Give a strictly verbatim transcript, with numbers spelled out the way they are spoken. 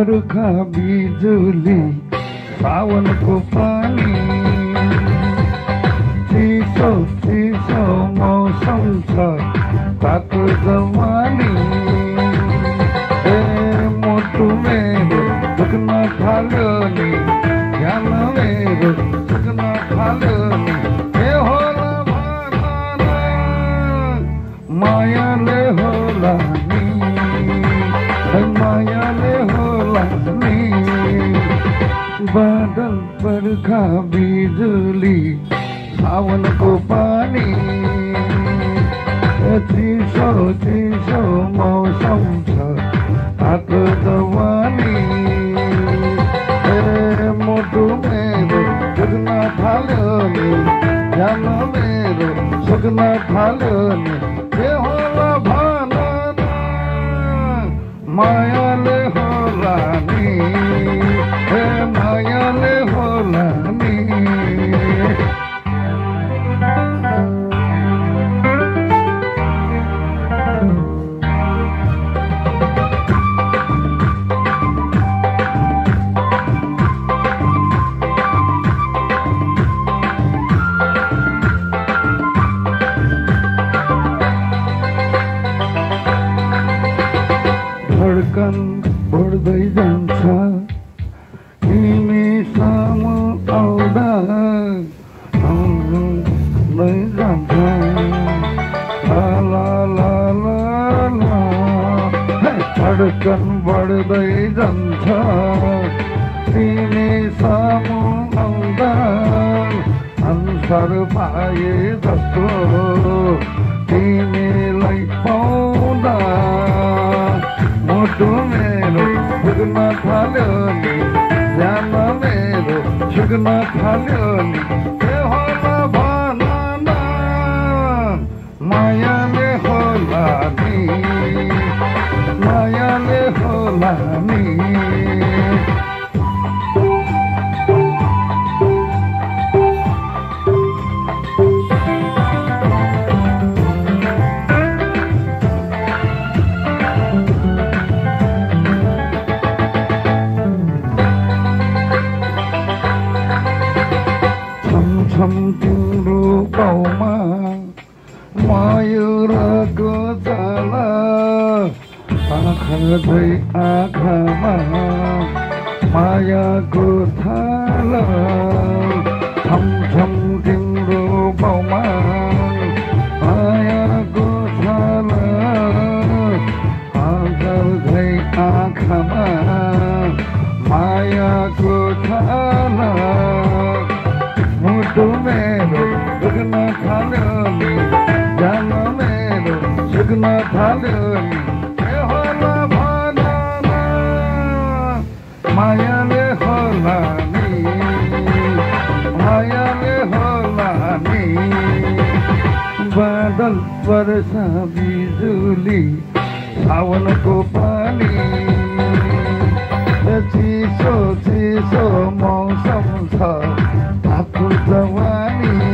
बर्खा बिजुली सावनको पानी चिसो चिसो मौसम छ तातो जवानी ए मोटु मेरो दुख्न थाल्यो नि ध्यान मेरो दुख्न थाल्यो नि के होला भन मायाले होला नि मायाले होला नि बादल बर्खा बिजुली सावनको पानी चिसो चिसो मौसम छ तातो जवानी ए मोटु मेरो दुख्न थाल्यो नि ध्यान मेरो सुक्न थाल्यो नि के होला भन मायाले होला नि हे मायाले होला नि धडकन बढ्दै जान्छ तिमी सामु आउँदा आउँदै जान्छ ला ला ला ला धडकन बढ्दै जान्छ तिमी सामु आउँदा अन्सार पाए जस्तो तिमीलाई पाउँदा मोटु मेरो सुक्न थाल्यो नि ध्यान मेरो सुक्न थाल्यो नि के होला भन मायाले होला नि मायाले होला नि छम तिम्रो गाउँमा मयुरको जाला आँखा झै आँखामा मायाको थाला छम छम तिम्रो गाउँमा मायाको थाला आँखा झै आँखामा मायाको थाला मोटु मेरो दुख्न थाल्यो नि ध्यान मेरो सुक्न थाल्यो नि के होला भन मायाले होला नि मायाले होला नि बादल वर्षा बिजुली सावनको पानी चिसो चिसो मौसम छ तातो जवानी